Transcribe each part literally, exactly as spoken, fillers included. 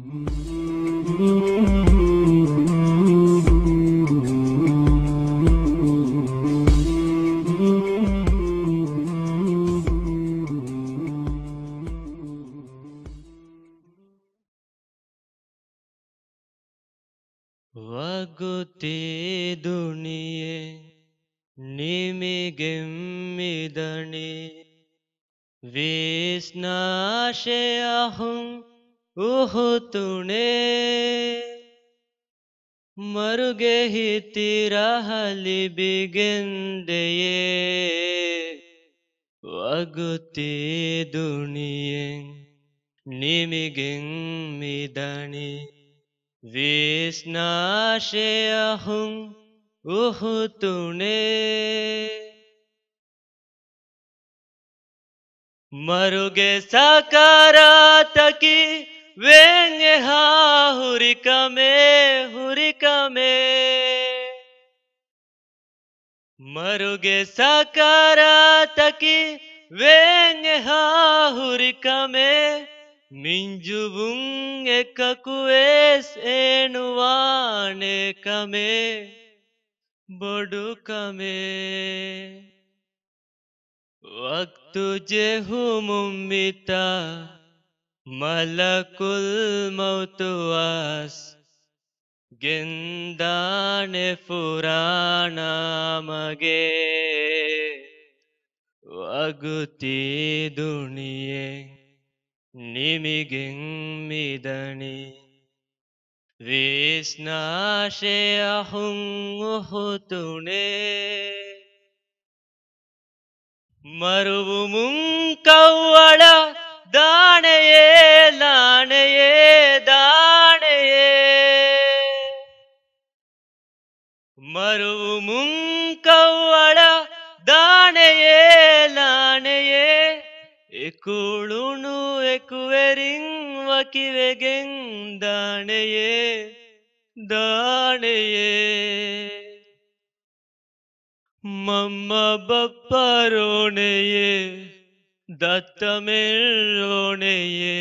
ವಗುತಿ ದುನಿಯೆ ನಿಮಿಗೆಮ್ಮಿದಣಿ ವಿಸ್ನಾಶೆಯಹುಂ ಉಹುತುಣೆ ಮರುಗೆ ಹಿತಿರಹಲಿ ಬಿಗೆಂದೆಯೇ ವಗುತಿ ದುನಿಯೆ ನಿಮಿಗೆಮ್ಮಿದಣಿ ವಿಸ್ನಾಶೆಯಹುಂ ಉಹುತುಣೆ ಮರುಗೆ ಸಕಾರಾತಕಿ ವೆಂಗೆ ಹಾ ಹುರಿಕಮೆ ಹುರಿಕಮೆ ಮರುಗೆ ಸಕಾರಾತಕಿ ವೆಂಗೆ ಹಾ ಹುರಿಕಮೆ ಮಿಂಜುವುಂ ಎಕಕುವೇಸ್ ಏನುವಾನೆ ಕಮೆ ಬೊಡು ಕಮೆ ವಕ್ತು ಜೆಹು ಮುಮ್ಮಿತ ಮಲಕುಲ್ ಮೌತುವಾಸ್ ಗೆಂದಾನೆ ಪುರಾಣ ಮಗೆ ವಗುತಿ ದುನಿಯೆ ನಿಮಿಗೆಮ್ಮಿದಣಿ ವಿಸ್ನಾಶೆಯಹುಂ ಉಹುತುಣೆ ಮರುವು ಮುಂಕವ್ವಳ ದಾಣೆಯೇ ಲಾಣೆಯೇ ದಾಣೆಯೇ ಮರುವು ಮುಂಕವ್ವಳ ದಾಣೆಯೇ ಲಾಣೆಯೇ ಎಕುಳುಣು ಎಕುವೆರಿಂಗ್ ವಕಿವೆಗೆಂ ದಾಣೆಯೇ ದಾಣೆಯೇ ಮಮ್ಮ ಬಪ್ಪರೋಣೆಯೇ ದತ್ತಮೆಲ್ಲೋಣೆಯೇ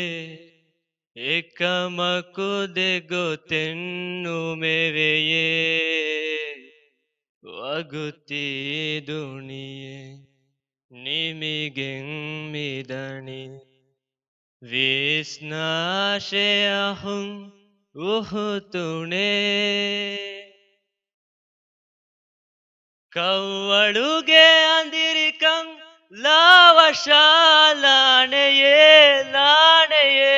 ಏಕಮಕುದೆಗೊ ತೆನ್ನು ಮೇವೆಯೇ ವಗುತಿ ದುನಿಯೆ ನಿಮಿಗೆಮ್ಮಿದಣಿ ವಿಸ್ನಾಶೆಯಹುಂ ಉಹುತುಣೆ ಕವ್ವಳುಗೆ ಅಂದಿರಿಕಂ ಲಾವಶ ಲಾಣೆಯೇ ಲಾಣೆಯೇ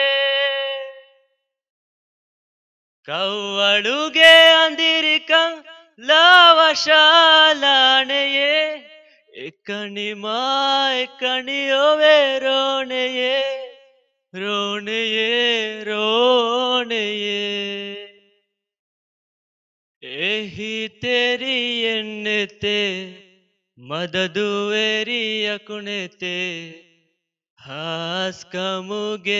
ಕವ್ವಳುಗೆ ಅಂದಿರಿಕಂ ಲಾವಶ ಲಾಣೆಯೇ ಎಕಣಿ ಮಾ ಎಕಣಿಯೊವೆ ರೋಣೆಯೇ ರೋಣೆಯೇ ರೋಣೆಯೇ ಎಹಿ ತೆರಿ ಎನ್ನೆತೆ ಮದದುವೆರಿಯ ಕುಣೆತೆ ಹಾಸ್ಕಮುಗೆ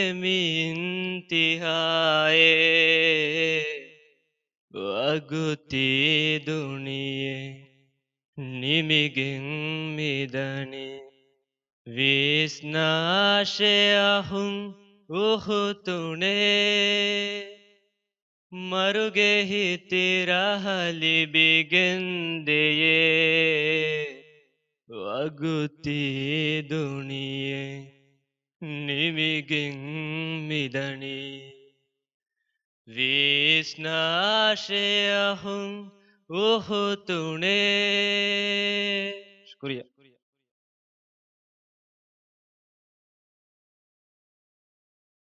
ಮಿಂತಿಹಾಯೇ ವಗುತಿ ದುನಿಯೆ ನಿಮಿಗೆಮ್ಮಿದಣಿ ವಿಸ್ನಾಶೆಯಹುಂ ಉಹುತುಣೆ ಮರುಗೆ ಹಿತಿರಹಲಿ ಬಿಗೆಂದೆಯೇ ವಗುತಿ ದುನಿಯೆ ನಿಮಿಗೆಮ್ಮಿದಣಿ ವಿಸ್ನಾಶೆಯಹುಂ ಉಹುತುಣೆ